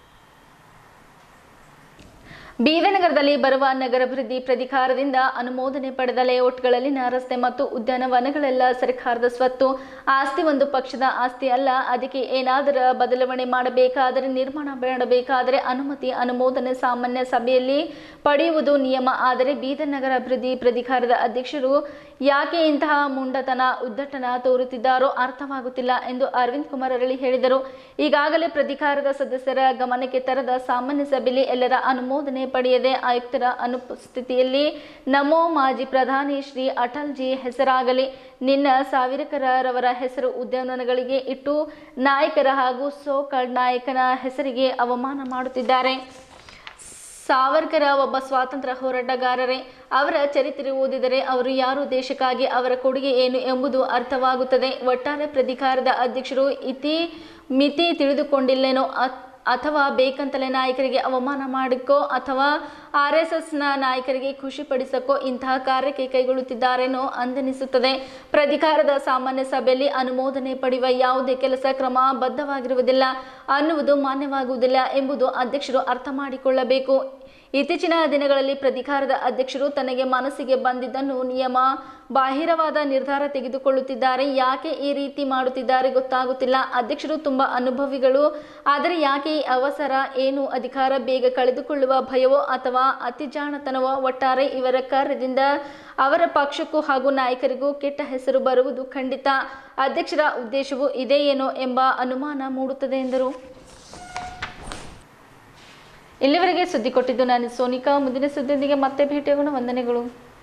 ಬೀದರ್ ನಗರದಲ್ಲಿ ಬರುವ ನಗರಾಭಿವೃದ್ಧಿ ಪ್ರಾಧಿಕಾರದಿಂದ ಅನುಮೋದನೆ ಪಡೆದ ಲೇಔಟ್ಗಳಲ್ಲಿನ ರಸ್ತೆ ಮತ್ತು ಉದ್ಯಾನವನಗಳೆಲ್ಲ ಸರ್ಕಾರದ ಸ್ವತ್ತು, ಆಸ್ತಿ ಒಂದು ಪಕ್ಷದ ಆಸ್ತಿ ಅಲ್ಲ. ಅದಕ್ಕೆ ಏನಾದರೂ ಬದಲಾವಣೆ ಮಾಡಬೇಕಾದರೆ ನಿರ್ಮಾಣ ಮಾಡಬೇಕಾದರೆ ಅನುಮೋದನೆ ಸಾಮಾನ್ಯ ಸಭೆಯಲ್ಲಿ ಪಡೆಯುವುದು ನಿಯಮ. ಆದರೆ ಬೀದರ್ ನಗರ ಅಭಿವೃದ್ಧಿ ಪ್ರಾಧಿಕಾರದ ಅಧ್ಯಕ್ಷರು ಯಾಕೆ ಇಂತಹ ಮುಂಡತನ ಉದ್ಘಾಟನಾ ತೋರುತ್ತಿದ್ದಾರೋ ಅರ್ಥವಾಗುತ್ತಿಲ್ಲ ಎಂದು ಅರವಿಂದ್ ಕುಮಾರ್ ಅರಳಿ ಹೇಳಿದರು. ಈಗಾಗಲೇ ಪ್ರಾಧಿಕಾರದ ಸದಸ್ಯರ ಗಮನಕ್ಕೆ ತರದ ಸಾಮಾನ್ಯ ಸಭೆಯಲ್ಲಿ ಎಲ್ಲರ ಅನುಮೋದನೆ ಪಡೆಯದೆ ಆಯುಕ್ತರ ಅನುಪಸ್ಥಿತಿಯಲ್ಲಿ ನಮೋ ಮಾಜಿ ಪ್ರಧಾನಿ ಶ್ರೀ ಅಟಲ್ಜಿ ಹೆಸರಾಗಲಿ ನಿನ್ನ ಸಾವರ್ಕರರವರ ಹೆಸರು ಉದ್ಯಾನವನಗಳಿಗೆ ಇಟ್ಟು ನಾಯಕರ ಹಾಗೂ ಸೋಕಾಲ್ಡ್ ನಾಯಕನ ಹೆಸರಿಗೆ ಅವಮಾನ ಮಾಡುತ್ತಿದ್ದಾರೆ. ಸಾವರ್ಕರ ಒಬ್ಬ ಸ್ವಾತಂತ್ರ್ಯ ಹೋರಾಟಗಾರರೇ. ಅವರ ಚರಿತ್ರೆ ಓದಿದರೆ ಅವರು ಯಾರು, ದೇಶಕ್ಕಾಗಿ ಅವರ ಕೊಡುಗೆ ಏನು ಎಂಬುದು ಅರ್ಥವಾಗುತ್ತದೆ. ಒಟ್ಟಾರೆ ಪ್ರಾಧಿಕಾರದ ಅಧ್ಯಕ್ಷರು ಮಿತಿ ತಿಳಿದುಕೊಂಡಿಲ್ಲೇನೋ ಅಥವಾ ಬೇಕಂತಲೇ ನಾಯಕರಿಗೆ ಅವಮಾನ ಮಾಡಿಕೋ ಅಥವಾ RSSನ ನಾಯಕರಿಗೆ ಖುಷಿಪಡಿಸಕ್ಕೋ ಇಂತಹ ಕಾರ್ಯಕ್ಕೆ ಕೈಗೊಳ್ಳುತ್ತಿದ್ದಾರೇನೋ ಅಂದನಿಸುತ್ತದೆ. ಪ್ರಾಧಿಕಾರದ ಸಾಮಾನ್ಯ ಸಭೆಯಲ್ಲಿ ಅನುಮೋದನೆ ಪಡೆಯುವ ಯಾವುದೇ ಕೆಲಸ ಕ್ರಮಬದ್ಧವಾಗಿರುವುದಿಲ್ಲ ಅನ್ನುವುದು ಮಾನ್ಯವಾಗುವುದಿಲ್ಲ ಎಂಬುದು ಅಧ್ಯಕ್ಷರು ಅರ್ಥ ಮಾಡಿಕೊಳ್ಳಬೇಕು. ಇತ್ತೀಚಿನ ದಿನಗಳಲ್ಲಿ ಪ್ರಾಧಿಕಾರದ ಅಧ್ಯಕ್ಷರು ತನಗೆ ಮನಸ್ಸಿಗೆ ಬಂದಿದ್ದನ್ನು ನಿಯಮ ಬಾಹಿರವಾದ ನಿರ್ಧಾರ ತೆಗೆದುಕೊಳ್ಳುತ್ತಿದ್ದಾರೆ. ಯಾಕೆ ಈ ರೀತಿ ಮಾಡುತ್ತಿದ್ದಾರೆ ಗೊತ್ತಾಗುತ್ತಿಲ್ಲ. ಅಧ್ಯಕ್ಷರು ತುಂಬಾ ಅನುಭವಿಗಳು, ಆದರೆ ಯಾಕೆ ಈ ಅವಸರ? ಏನು ಅಧಿಕಾರ ಬೇಗ ಕಳೆದುಕೊಳ್ಳುವ ಭಯವೋ ಅಥವಾ ಅತಿಜಾಣತನವೋ? ಒಟ್ಟಾರೆ ಇವರ ಕಾರ್ಯದಿಂದ ಅವರ ಪಕ್ಷಕ್ಕೂ ಹಾಗೂ ನಾಯಕರಿಗೂ ಕೆಟ್ಟ ಹೆಸರು ಬರುವುದು ಖಂಡಿತ. ಅಧ್ಯಕ್ಷರ ಉದ್ದೇಶವೂ ಇದೇನೋ ಎಂಬ ಅನುಮಾನ ಮೂಡುತ್ತದೆ ಎಂದರು. ಇಲ್ಲಿವರೆಗೆ ಸುದ್ದಿ ಕೊಟ್ಟಿದ್ದು ನಾನು ಸೋನಿಕಾ. ಮುಂದಿನ ಸುದ್ದಿಯೊಂದಿಗೆ ಮತ್ತೆ ಭೇಟಿಯಾಗೋಣ. ವಂದನೆಗಳು.